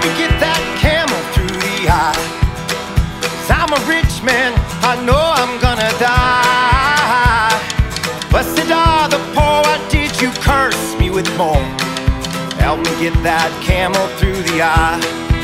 me get that camel through the eye. 'Cause I'm a rich man, I know I'm gonna die. Blessed are the poor, why did you curse me with more? Help me get that camel through the eye.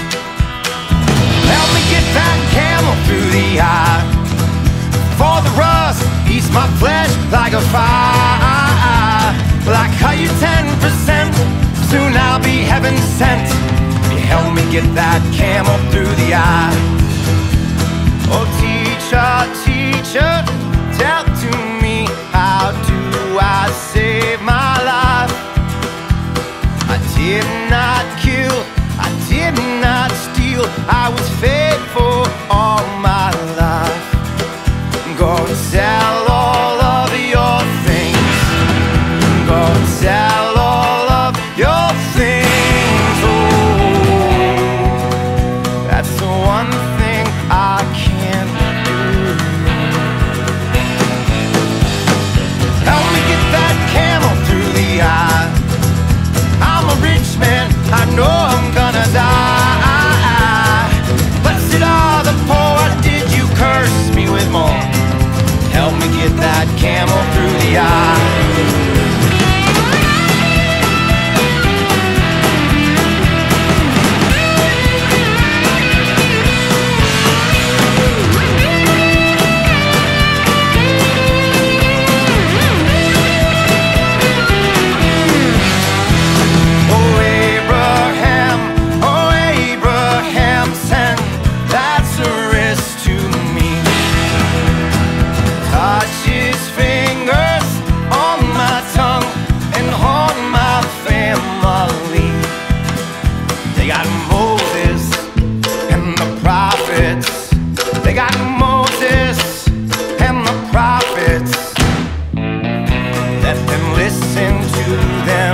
Help me get that camel through the eye. For the rust eats my flesh like a fire. Well, I cut you 10%, soon I'll be heaven sent. Help me get that camel through the eye. Oh, teacher, teacher, tell to me, how do I save my life? I did not kill, I did not steal, I was faithful all my life. Go and sell all of your things. Go and sell all of your things. Oh, that's the one thing I can't do. Help me get that camel through the eye. I'm a rich man, I know I'm gonna die. Blessed are the poor, why did you curse me with more? Help me get that camel through the eye. Oh Abraham, send Lazarus to me. Touch his fingers on my tongue and on my family. They got Moses and the prophets. They got Moses and the prophets. Let them listen to them.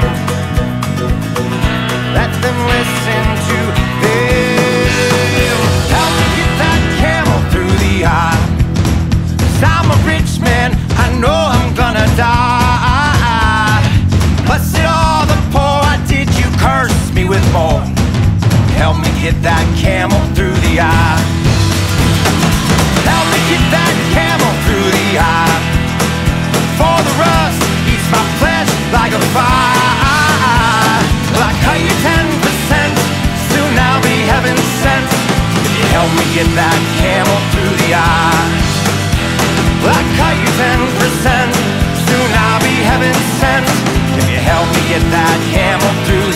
Let them listen to them. Help me get that camel through the eye. 'Cause I'm a rich man, I know I'm gonna die. Blessed are the poor, why did you curse me with more? Help me get that camel through the eye. Help me get that camel through the eye. For the rust eats my flesh like a fire. Well, I cut you 10%, soon I'll be heaven sent. If you help me get that camel through the eye. Well, I cut you 10%, soon I'll be heaven sent. If you help me get that camel through